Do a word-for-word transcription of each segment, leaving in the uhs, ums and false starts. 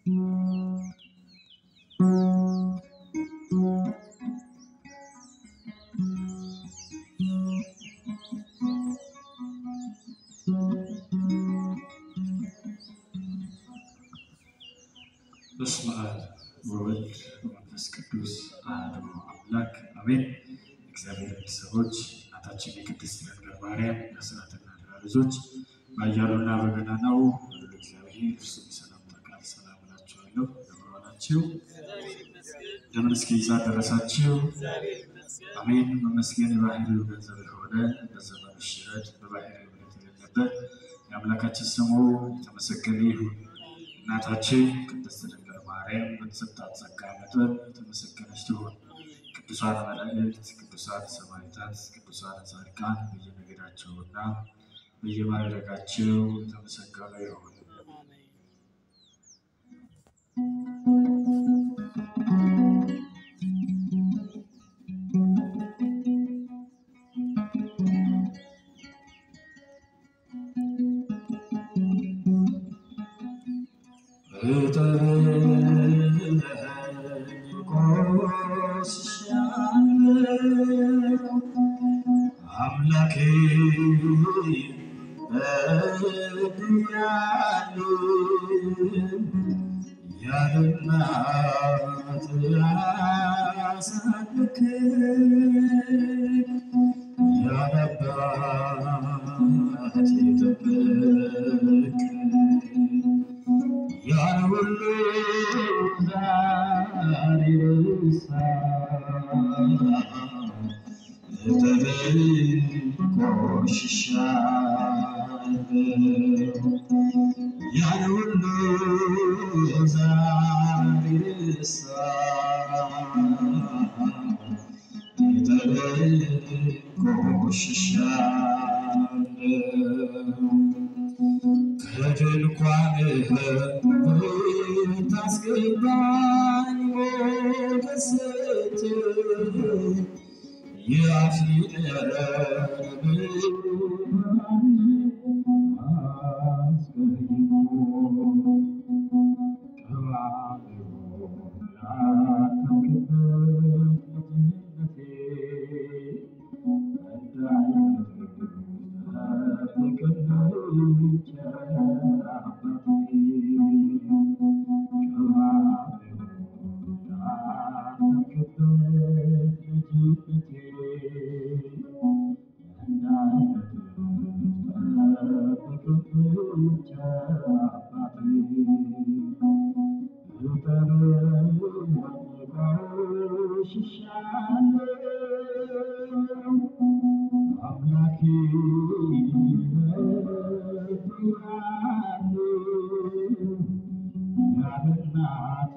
በስመ አብ ወወልድ ወመንፈስ ቅዱስ አሐዱ አምላክ አሜን። እግዚአብሔር ቤተሰቦች እናታችን የቅድስት ድንግል ማርያም የአስራትና የአደራ ልጆች በኃያሉና በገናናው በልዑል እግዚአብሔር እርሱም የሰላምታ ቃል ሰላም እላችኋለሁ። እንደምን ዋላችሁ? እንደምን እስከዚህ ሰዓት ደረሳችሁ? አሜን። መመስገን የባህሪው ገንዘብ የሆነ በዘመኑ ሽረት በባህሪው ምሕረት የሌለበት የአምላካችን ስሙ የተመሰገነ ይሁን። እናታችን ቅድስት ድንግል ማርያም በተሰጣት ጸጋ መጠን የተመሰገነች ትሁን። ቅዱሳን መላእክት፣ ቅዱሳን ሰማዕታት፣ ቅዱሳን ጻድቃን በየነገዳቸውና በየማዕረጋቸው የተመሰገኑ ይሁን። አምላኬ በድያለሁ ያለ እናት ያሳደግከኝ ያለ አባት የጠበቅከኝ ያን ሁሉ ዛሬ ረሳሁ ቆሽሻለሁ። ያን ሁሉ ዛሬ ረሳሁ ቆሽሻለሁ። ከድንኳንህ ታስገባኝ ሞገስ ሰጥተህ የአክሊልህን ብርሃን አስገኝቶ ቀባሪውን ያተምክበት ልጅነቴ እንዳይነጥቅልኝ ቸር አባቴ አምላኬ ያለ እናት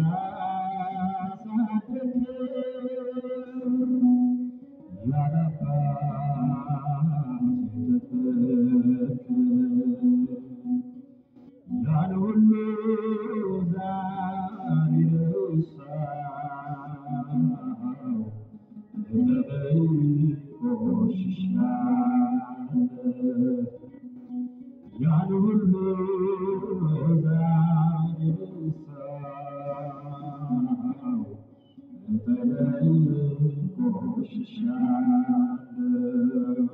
ያሳደግከኝ ያለ አባት የጠበቅከኝ ያን ሁሉ ዛሬ ረሳሁ ቆሽሻለሁ። ያን ሁሉ ዛሬ ረሳሁ ቆሽሻለሁ።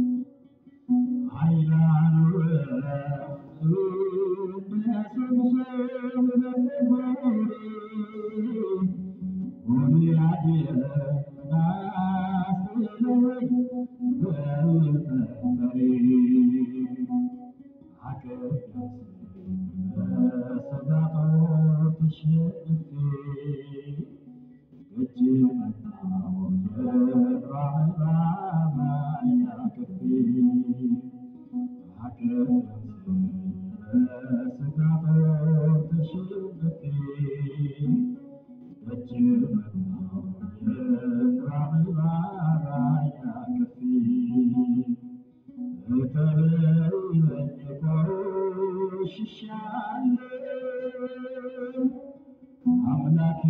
አምላኬ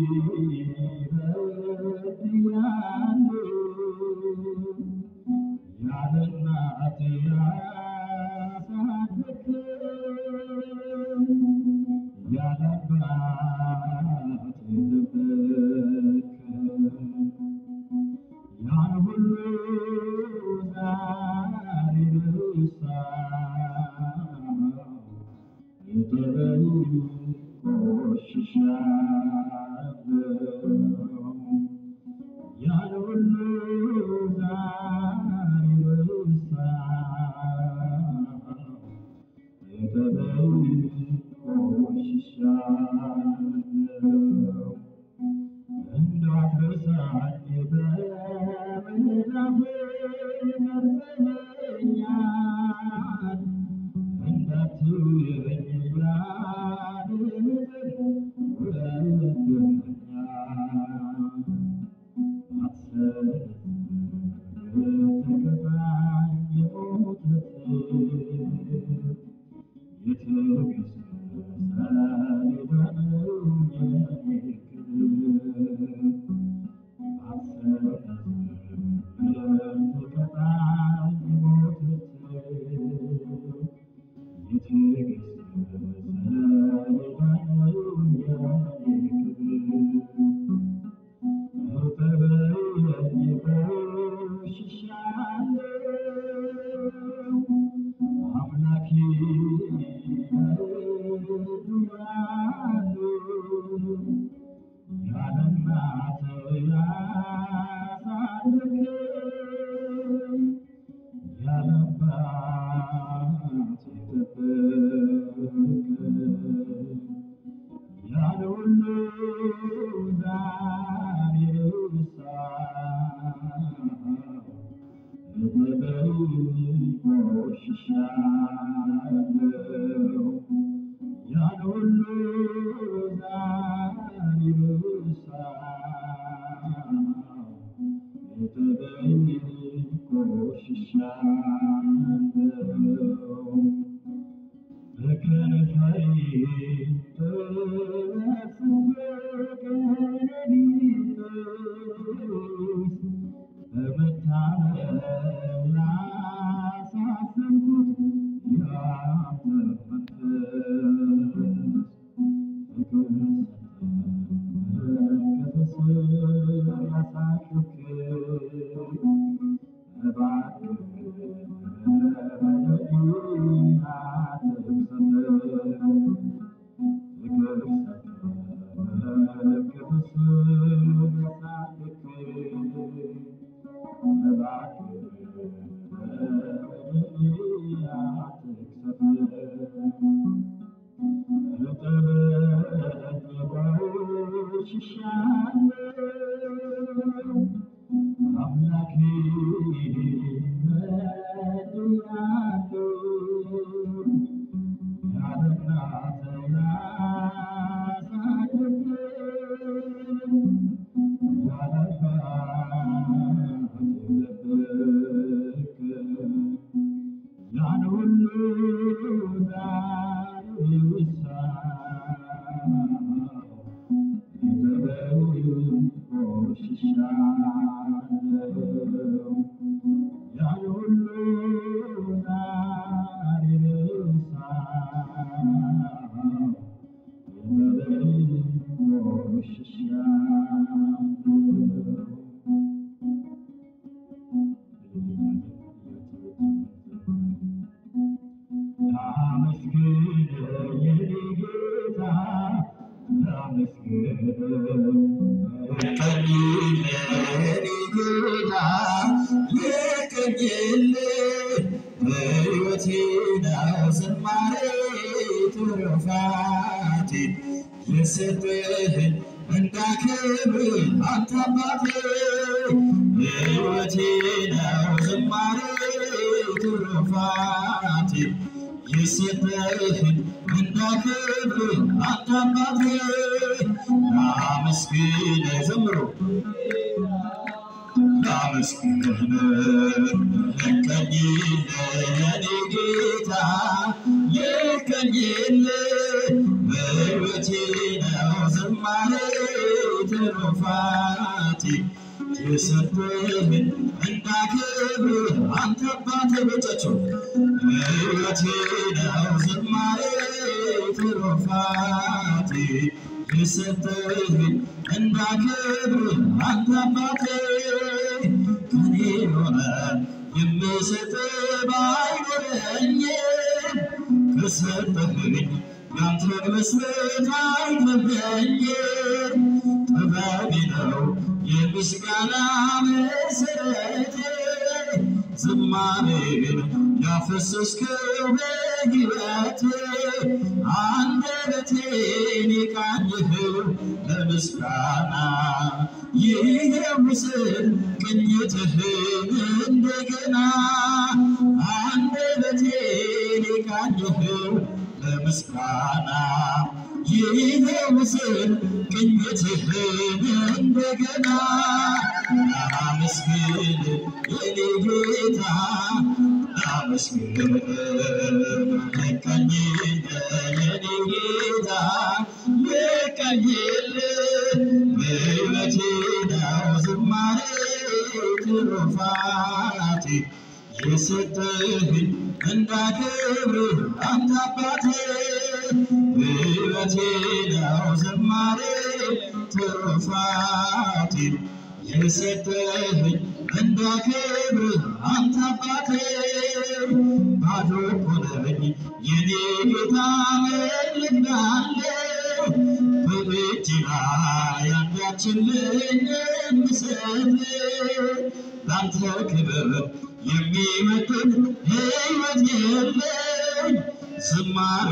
በድያለሁ ያለ እናት ያሳደግከኝ Rafati የሰጠኝ እንዳከብር አንተ አባቴ ከኔ ሆነ የምሰጥ ባይኖረኝ ከሰጠኝ ያንተን መስጠት አይከብደኝም ጥበቤ ነው የምስጋና መሰረቴ ዝማሬን ያፈሰስከው በሕይወቴ አንደበቴን የቃኘኸው ለምስጋና ይኸው ምስል ቅኝትህን እንደገና አንደበቴን የቃኘኸው ለምስጋና ይኸው ምስል ቅኝትህን እንደገና ላመስግን የኔ ጌታ ላመስግን ልቀኝል የኔ ጌታ ልቀኝል በሕይወቴ ነው ዝማሬ ትሩፋቴ የሰጠኸኝ እንዳከብርህ አንተ አባቴ በሕይወቴ ነው ዝማሬ ትሩፋቴ የሰጠኸኝ እንዳከብርህ አንተ አባቴ ባዶ እኮ ነኝ የኔ ጌታ መልክዳለሁ በእጅ ላይ አንዳችልኝ የምሰጥ ላንተ ክብር የሚመጥን ሕይወት የለኝ ዝማሬ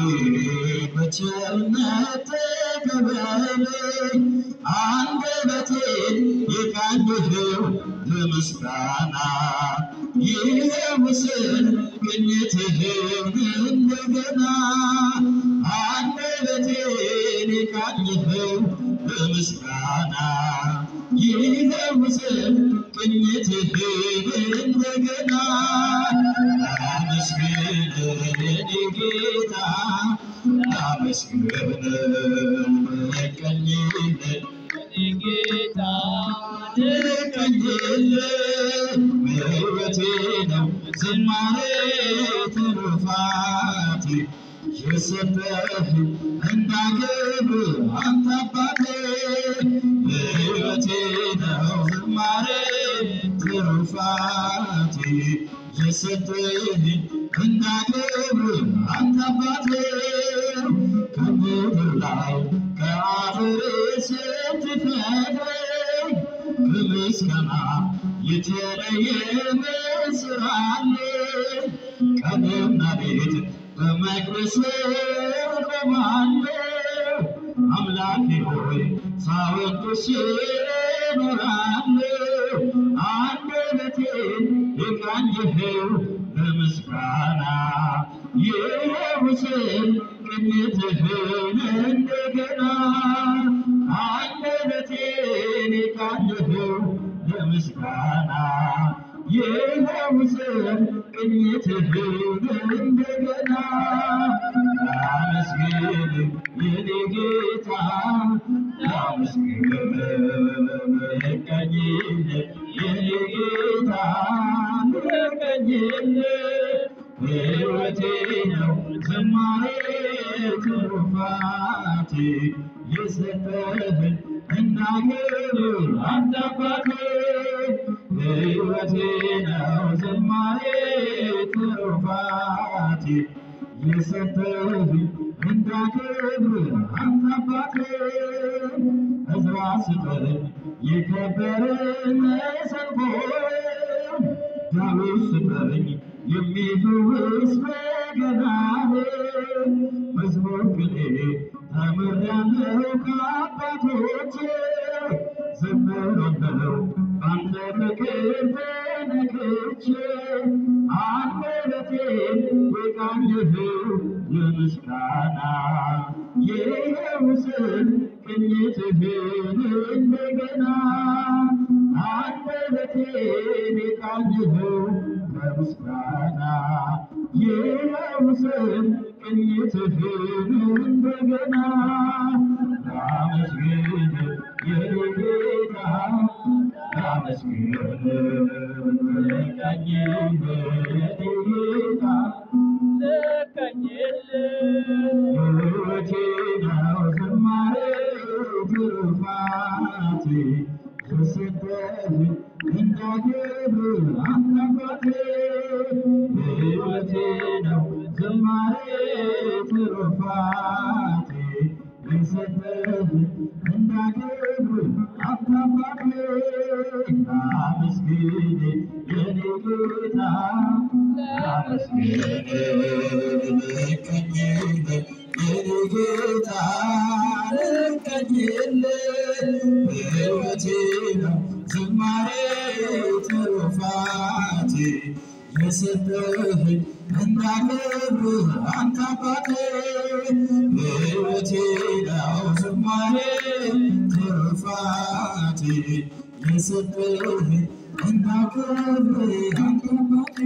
በቸርነት ተቀበለኝ አንደበቴን የቃኘኸው ለምስጋና ይኸው ምስል ቅኝትህን እንደገና አንደበቴን የቃኘኸው ለምስጋና ይኸው ምስል ቅኝትህን እንደገና ላመስግን የኔ ጌታ ላመስግን ልቀኝል የኔ ጌታ ልቀኝል በሕይወቴ ነው ዝማሬ ትሩፋቴ የሰጠኸኝ እንዳከብርህ አንተ አባቴ በሕይወቴ ነው ዝማሬ ትሩፋቴ የሰጠኸኝ እንዳከብርህ አንተ አባቴ ከምድር ላይ ከአፈር ስትፈጥረኝ ከምስጋና የተለየ ምን ሥራ አለኝ ቀንና ሌት በመቅደስህ እቆማለሁ አምላኬ ሆይ ሳወድስህ እኖራለሁ አንደበቴን የቃኘኸው ለምስጋና ይኸው ምስል ቅኝትህን እንደገና አንደበቴን የቃኘኸው ለምስጋና ይኸው ምስል ቅኝትህን እንደገና ላመስግን የኔ ጌታ ላመስግን ልቀኝል የኔ ጌታ ልቀኝል በሕይወቴ ነው ዝማሬ ትሩፋቴ የሰጠኸኝ እንዳከብርህ አንተ አባቴ በሕይወቴ ነው ዝማሬ ትሩፋቴ የሰጠኸኝ እንዳከብርህ አንተ አባቴ ዕዝራ ስጠኝ የከበረ መሰንቆ ዳዊት ስጠኝ የሚፈውስ በገናዬ መዝሙር ቅኔ ተምሬአለሁ ከአባቶቼ ዘምራለሁ በአንተ ፍቅር ተነክቼ አንደበቴን የቃኘኸው ለምስጋና ይኸው ምስል ቅኝትህን እንደገና አንደበቴን የቃኘኸው ለምስጋና ይኸው ምስል ቅኝትህን እንደገና ላመስግን የኔ ጌታ ላመስግን ልቀኝል የኔ ጌታ ልቀኝል ሕይወቴ ነው ዝማሬ የሰጠኝ እንዳከብር አንተ አባቴ ሕይወቴ ነው ዝማሬ ትሩፋቴ የሰጠኝ እንዳከብር አንተ አባቴ ላመስግን የኔ ጌታ ላመስግን ልቀኝልህ የኔ ጌታ ልቀኝልህ ሕይወቴ ነው ዝማሬ ትሩፋቴ የሰጠኸኝ እንዳከብርህ አንተ አባቴ ሕይወቴ ነው ዝማሬ ትሩፋቴ የሰጠኸኝ እንዳከብርህ አንተ አባቴ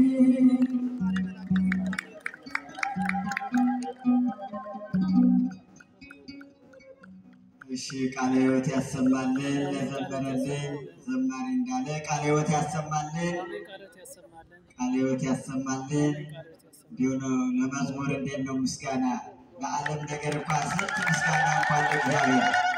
እሺ ቃለ ሕይወት ያሰማልን ለዘመረልን ዘማሪ እንዳለ ቃለ ሕይወት ያሰማልን ቃለ ሕይወት ያሰማልን። እንዲሁ ነው ለመዝሙር እንዴት ነው ምስጋና ለዓለም ነገር እንኳን ስንት ምስጋና እንኳን ለእግዚአብሔር